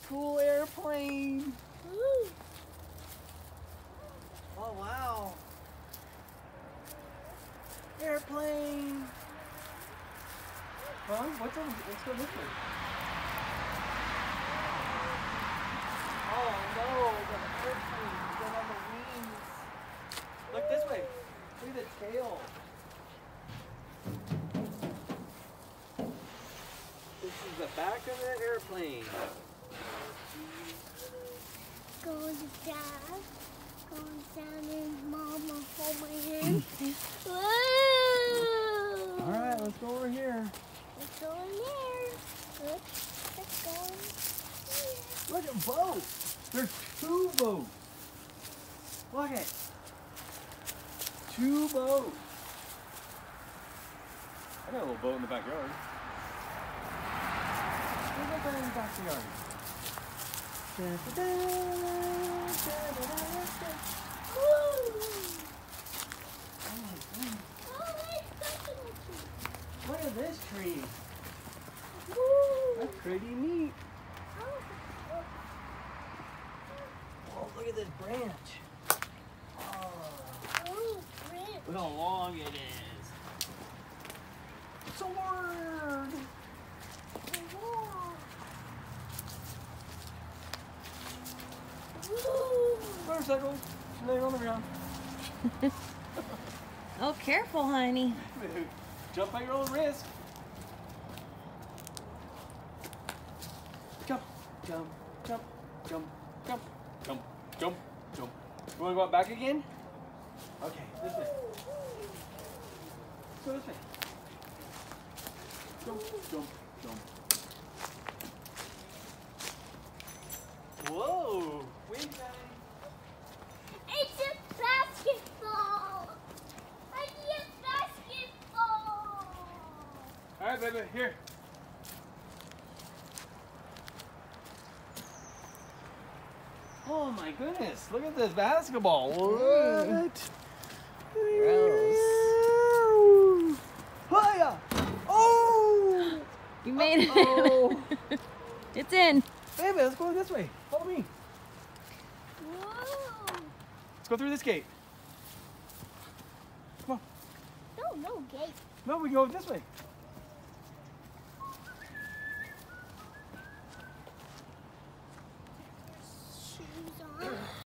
cool airplane. Woo. Oh, wow. Airplane. Huh? Let's go this way. Oh no, the airplane is on the wings. Look this way. Look at the tail. This is the back of the airplane. Going down and Mama hold my hand. Whoa! All right, let's go over here. Let's go in there. Let's go in here. Look at boats. There's 2 boats. Look at 2 boats. I got a little boat in the backyard. Where's that guy in the backyard? Look at this tree. That's pretty neat. Oh, look at this branch. Oh, look how long it is. Sword. Motorcycle. Laying on the ground. Oh, careful, honey. Jump at your own risk. Jump, jump, jump, jump, jump, jump, jump, jump. You want to go out back again? Okay, this way. Let's go this way. Jump, jump, jump. Whoa! Wait, Daddy. It's a basketball! I need a basketball! Alright, baby, here. Oh my goodness, look at this basketball. What? Gross. Hiya! Oh! You made it. Oh! It's in. Baby, let's go this way. Follow me. Whoa! Let's go through this gate. Come on. No gate. No, we go this way.